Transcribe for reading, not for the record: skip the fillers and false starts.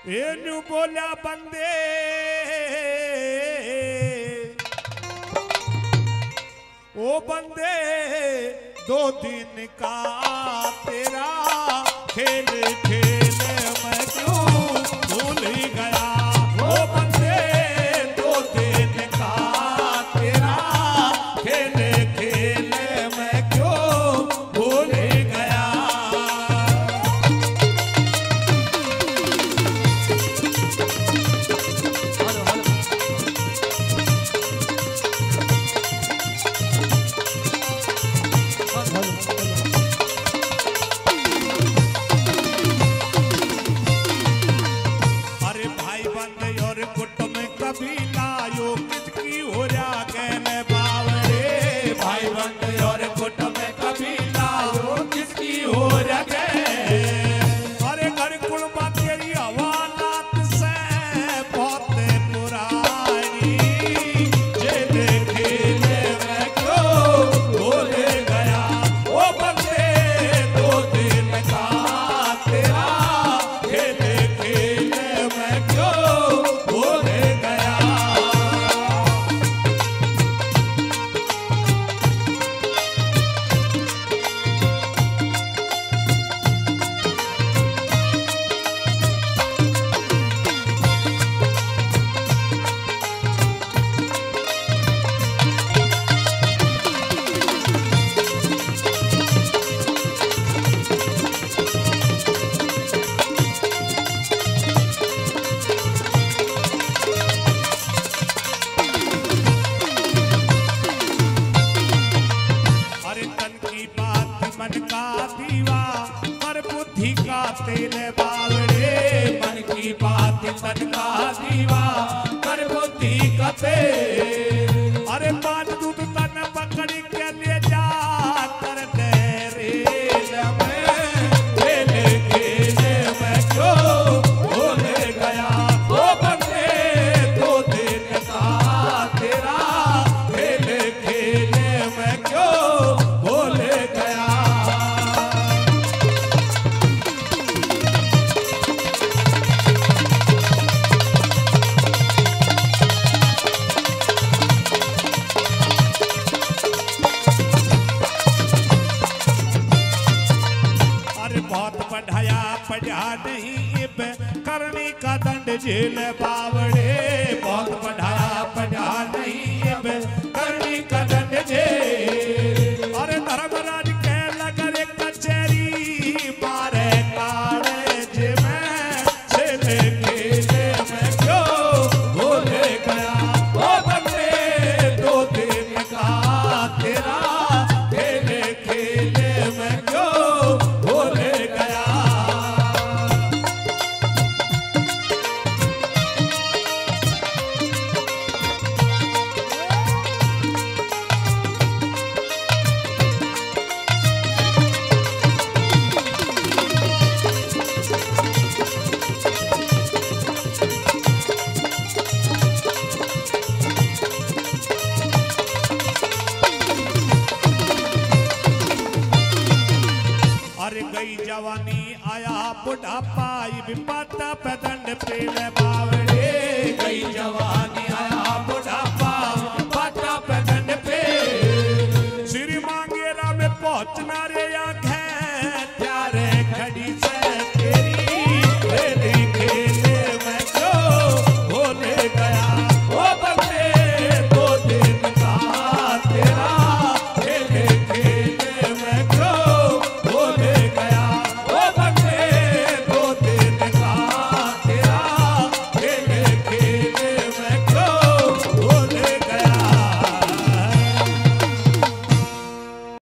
Inu बोला बंदे ओ बंदे 2 दिन का तेरा खेल खेल मैं क्यों भूल ही गया। ओ बंदे 2 दिन का तेरा खेल खेल मैं क्यों भूल ही गया। तेल बावड़े मन की बात तन का दीवा कर बुद्धि का तेल। अरे मान दूध तन पकड़ के ले जा कर तेरे में खेल मैं क्यों भूल गया। ओ बंदे 2 दिन का तेरा खेल खेल मैं क्यों भूल गया। पढ़ा नहीं करनी का दंड झेल बावड़े। बहुत पढ़ा नहीं करनी का दंड झेल। अरे धर्मराज कह लगर कचहरी मारे कागज में खेल खेल मैं क्यों भूल गया। ओ बंदे 2 दिन का तेरा खेल खेल मैं क्यों भूल गया। गई जवानी आया बुढ़ापा विपता पे दंड पेल बावड़े। गई जवानी आया बुढ़ापा विपता पे दंड पे। श्री मांगेरा में पहुंचना रे